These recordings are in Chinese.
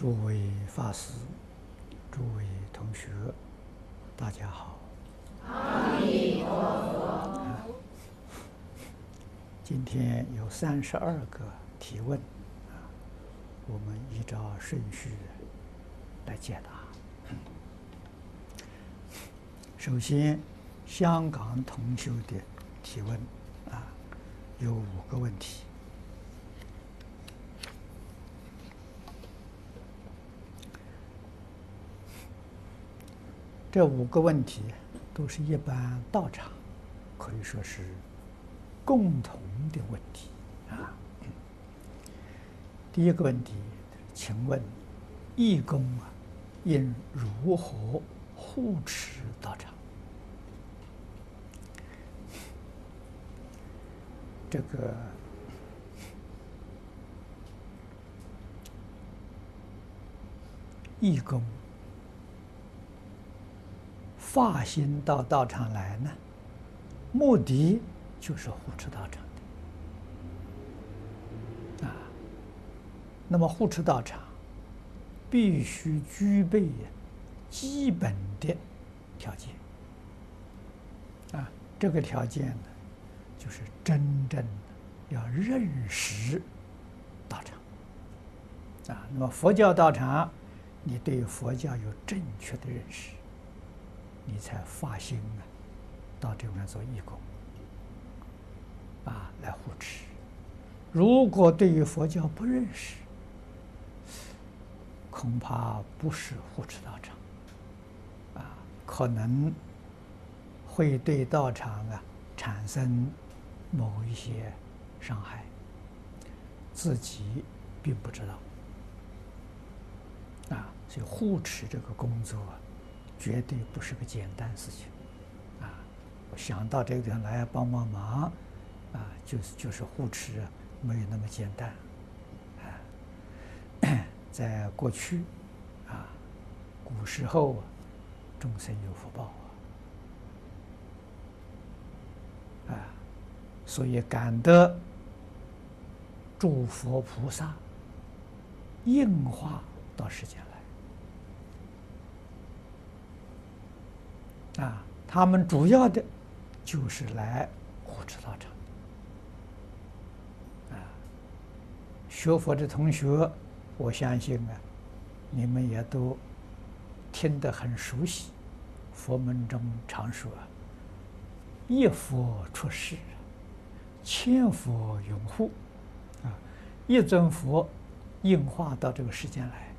诸位法师、诸位同学，大家好。 阿弥陀佛。 今天有32个提问，我们依照顺序来解答。首先，香港同修的提问有5个问题。这5个问题都是一般道场可以说是共同的问题第一个问题，请问义工应如何护持道场？这个义工发心到道场来呢，目的就是护持道场的那么护持道场必须具备基本的条件这个条件呢，就是真正要认识道场那么佛教道场，你对佛教有正确的认识，你才发心到这边做义工来护持。如果对于佛教不认识，恐怕不是护持道场可能会对道场产生某一些伤害，自己并不知道所以护持这个工作绝对不是个简单事情我想到这个地方来帮忙就是护持没有那么简单在过去古时候众生有福报所以感得诸佛菩萨应化到世间来他们主要的就是来护持道场学佛的同学，我相信你们也都听得很熟悉，佛门中常说一佛出世，千佛拥护一尊佛应化到这个世间来，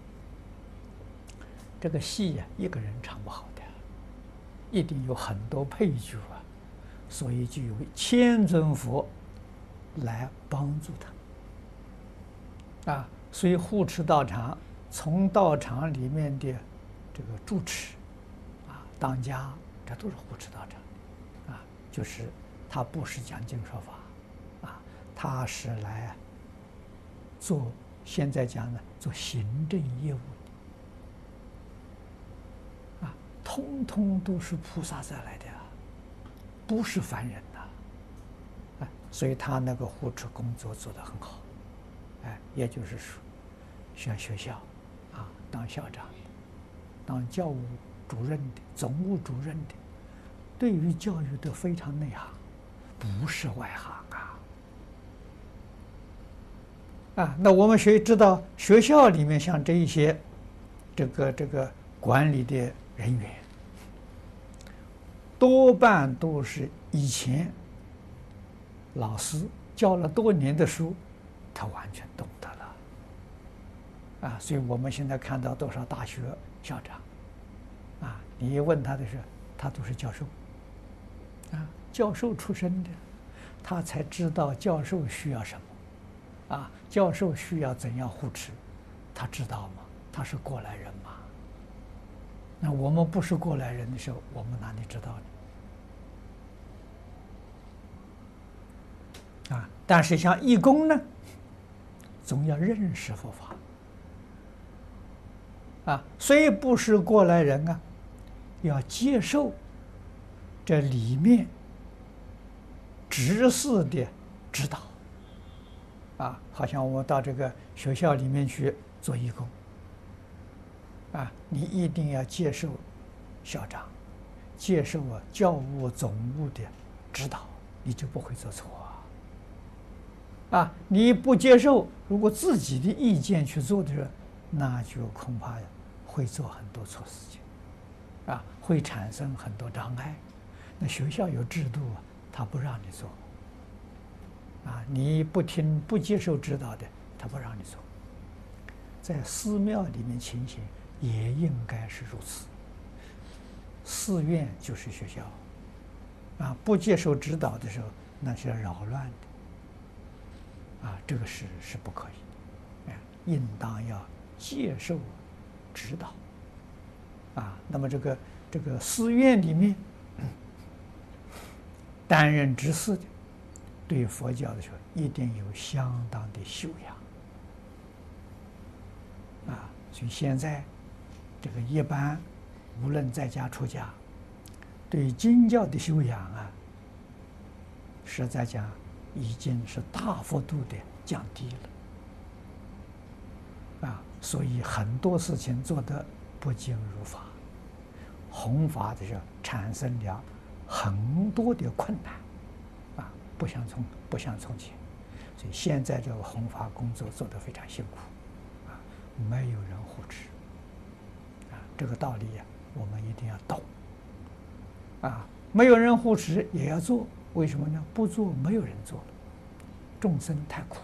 这个戏一个人唱不好的，一定有很多配角所以就有千尊佛来帮助他所以护持道场，从道场里面的这个住持当家，这都是护持道场就是他不是讲经说法他是来做，现在讲呢，做行政业务的通通都是菩萨再来的不是凡人所以他那个护持工作做得很好也就是说像学校当校长的，当教务主任的，总务主任的，对于教育都非常内行，不是外行那我们知道学校里面像这一些这个管理的人员，多半都是以前老师教了多年的书，他完全懂得了所以我们现在看到多少大学校长你一问他的时候，他都是教授教授出身的，他才知道教授需要什么教授需要怎样护持，他知道吗？他是过来人嘛。那我们不是过来人的时候，我们哪里知道呢？但是像义工呢，总要认识佛法虽不是过来人要接受这里面执事的指导好像我到这个学校里面去做义工你一定要接受校长、接受教务总务的指导，你就不会做错你不接受，如果自己的意见去做的人，那就恐怕会做很多错事情，会产生很多障碍。那学校有制度他不让你做，你不听不接受指导的，他不让你做。在寺庙里面情形也应该是如此。寺院就是学校，不接受指导的时候，那是扰乱的，这个是不可以，应当要接受指导，那么这个寺院里面担任执事的，对佛教的时候一定有相当的修养，所以现在这个一般无论在家出家，对经教的修养实在讲已经是大幅度的降低了，所以很多事情做得不尽如法，弘法的时候产生了很多的困难，不像从前，所以现在这个弘法工作做得非常辛苦，没有人护持，这个道理我们一定要懂，没有人护持也要做，为什么呢？不做没有人做了，众生太苦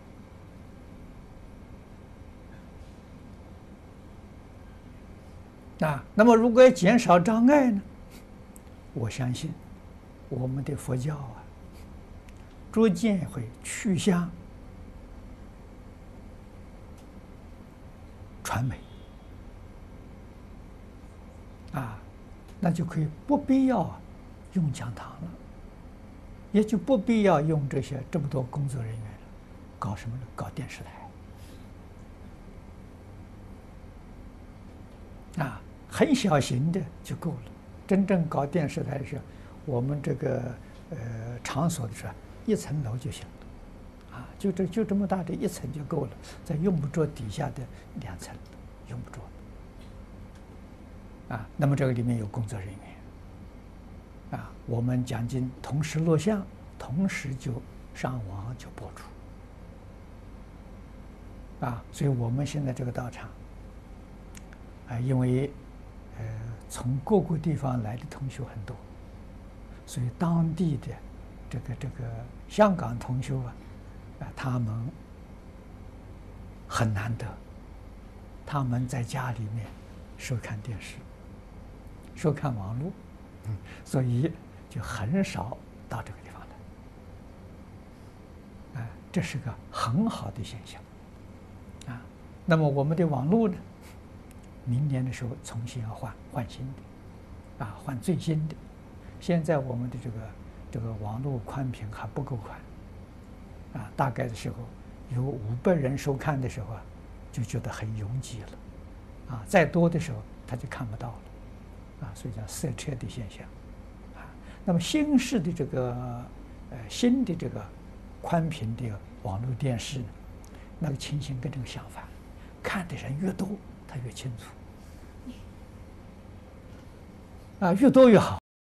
了。那么如果要减少障碍呢？我相信我们的佛教逐渐会趋向传媒，那就可以不必要用讲堂了，也就不必要用这么多工作人员了，搞什么呢？搞电视台，很小型的就够了。真正搞电视台的时候，我们这个场所的时候，1层楼就行了，就这么大的1层就够了，再用不着底下的2层，用不着。那么这个里面有工作人员，我们讲经同时录像，同时就上网就播出，所以我们现在这个道场，因为从各个地方来的同学很多，所以当地的这个香港同学他们很难得，他们在家里面收看电视，收看网络，所以就很少到这个地方来，这是个很好的现象，那么我们的网络呢，明年的时候重新要换新的，换最新的。现在我们的这个网络宽频还不够宽，大概的时候有500人收看的时候就觉得很拥挤了，再多的时候他就看不到了，所以叫塞车的现象，那么新式的这个新的这个宽频的网络电视，那个情形跟这个相反，看的人越多，他越清楚，越多越好。